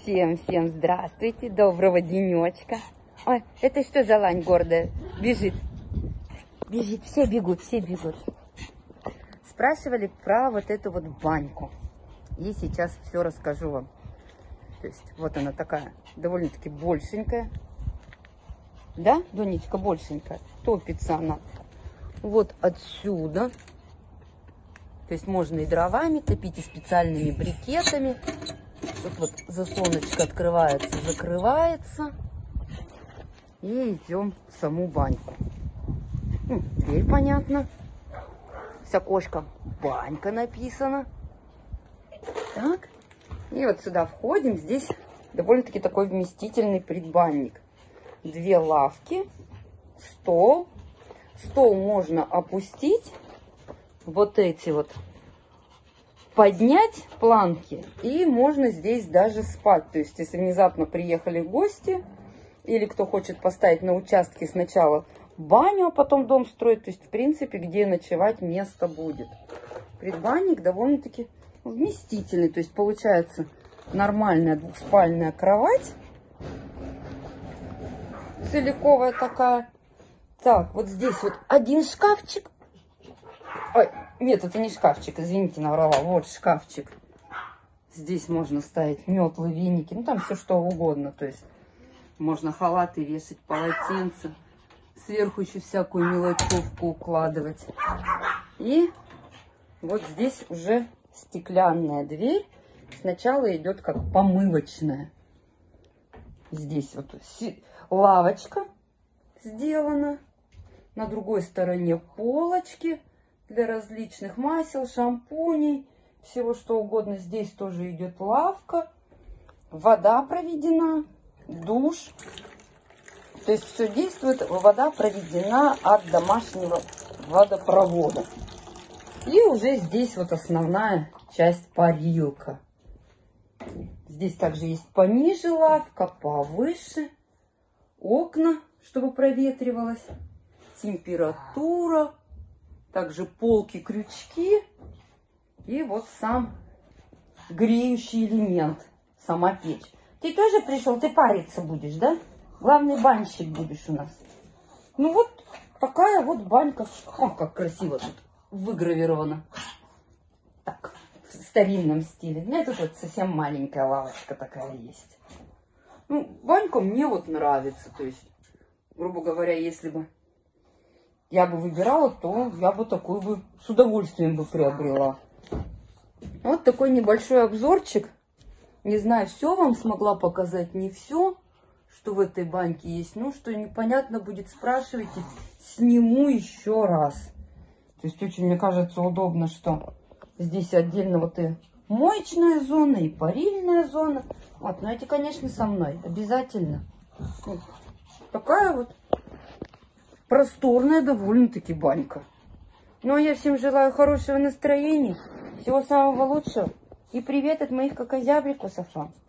Всем здравствуйте, доброго денечка. Ой, это что за лань гордая? Бежит, все бегут. Спрашивали про вот эту вот баньку. И сейчас все расскажу вам. То есть вот она такая, довольно-таки большенькая. Да, Донечка, большенькая. Топится она вот отсюда. То есть можно и дровами топить, и специальными брикетами. Тут вот заслоночка открывается, закрывается. И идем в саму баньку. Дверь понятно. С окошка банька написано. Так. И вот сюда входим. Здесь довольно-таки такой вместительный предбанник. 2 лавки, стол. Стол можно опустить. Вот эти вот поднять планки, и можно здесь даже спать. То есть, если внезапно приехали гости, или кто хочет поставить на участке сначала баню, а потом дом строить, то есть, в принципе, где ночевать место будет. Предбанник довольно-таки вместительный, то есть, получается нормальная двухспальная кровать, целиковая такая. Так, вот здесь вот один шкафчик. Ой, нет, это не шкафчик, извините, наврала. Вот шкафчик. Здесь можно ставить метлы, веники, ну там все что угодно. То есть можно халаты вешать, полотенца. Сверху еще всякую мелочевку укладывать. И вот здесь уже стеклянная дверь. Сначала идет как помывочная. Здесь вот лавочка сделана. На другой стороне полочки для различных масел, шампуней, всего что угодно. Здесь тоже идет лавка, вода проведена, душ. То есть все действует, вода проведена от домашнего водопровода. И уже здесь вот основная часть парилка. Здесь также есть пониже лавка, повыше, окна, чтобы проветривалось, температура. Также полки, крючки и вот сам греющий элемент, сама печь. Ты тоже пришел, ты париться будешь, да? Главный банщик будешь у нас. Ну вот такая вот банька. О, как красиво тут выгравировано. Так, в старинном стиле. Ну, это вот совсем маленькая лавочка такая есть. Ну, банька мне вот нравится. То есть, грубо говоря, если бы я бы выбирала, то я бы такую бы с удовольствием бы приобрела. Вот такой небольшой обзорчик. Не знаю, все вам смогла показать, не все, что в этой баньке есть. Ну, что непонятно будет, спрашивайте, сниму еще раз. То есть очень, мне кажется, удобно, что здесь отдельно вот и моечная зона, и парильная зона. Вот, но эти, конечно, со мной, обязательно. Вот. Такая вот просторная довольно-таки банька. Ну, а я всем желаю хорошего настроения, всего самого лучшего. И привет от моих кокозябрикусов вам.